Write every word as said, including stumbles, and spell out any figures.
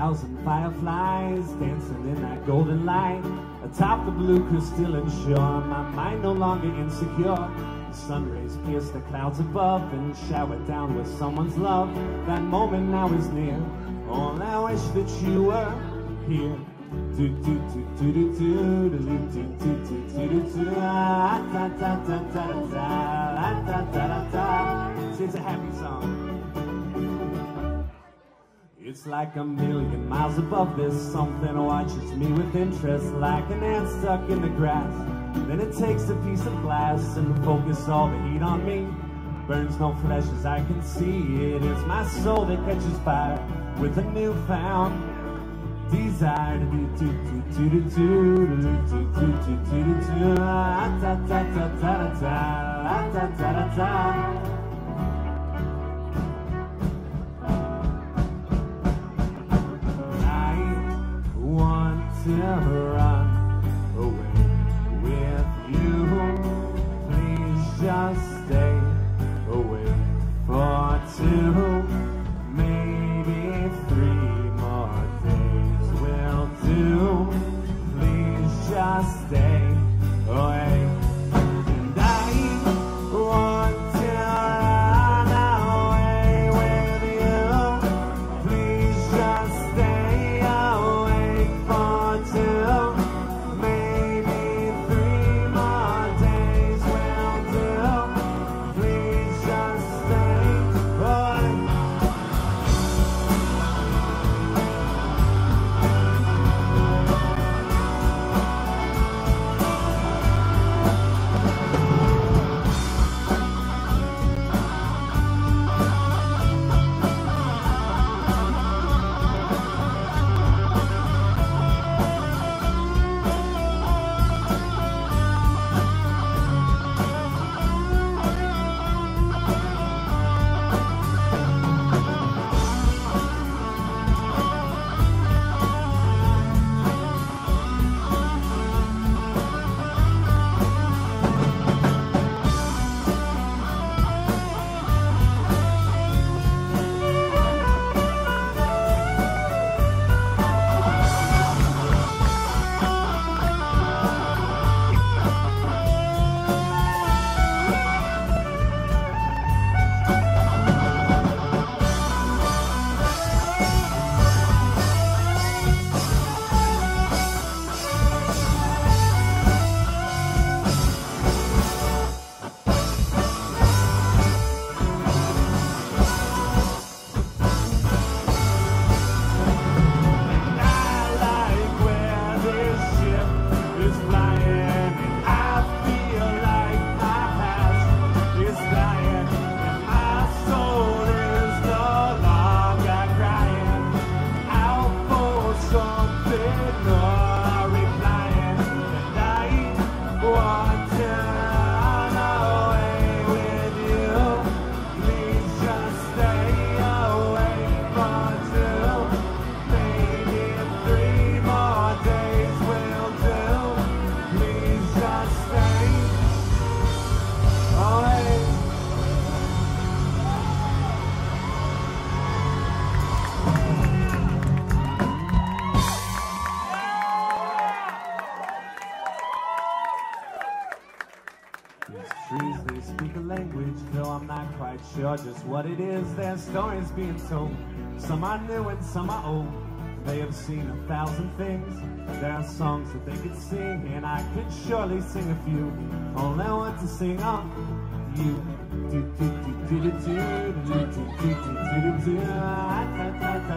thousand fireflies dancing in that golden light. Atop the blue crystalline shore, my mind no longer insecure. The sun rays pierce the clouds above and shower down with someone's love. That moment now is near. Oh, I wish that you were here. Do do do do do do do do do do do do do. Ah da da da da da da da da da. It's a happy song. It's like a million miles above this. Something watches me with interest, like an ant stuck in the grass. Then it takes a piece of glass and focuses all the heat on me. Burns no flesh as I can see. It is my soul that catches fire with a newfound desire to do do do do do do do do do do do do. Ah da da da da da da da da da. To run away with you, please just stay away for two, maybe three more days will do. Please just stay away. And I want to run away with you, please just stay away for two, maybe three more days will do. Please just stay away. These trees, they speak a language, though I'm not quite sure just what it is. Their stories being told. Some are new and some are old. They have seen a thousand things. There are songs that they could sing, and I could surely sing a few. All I want to sing are you. Do do do do do do do do do do do do.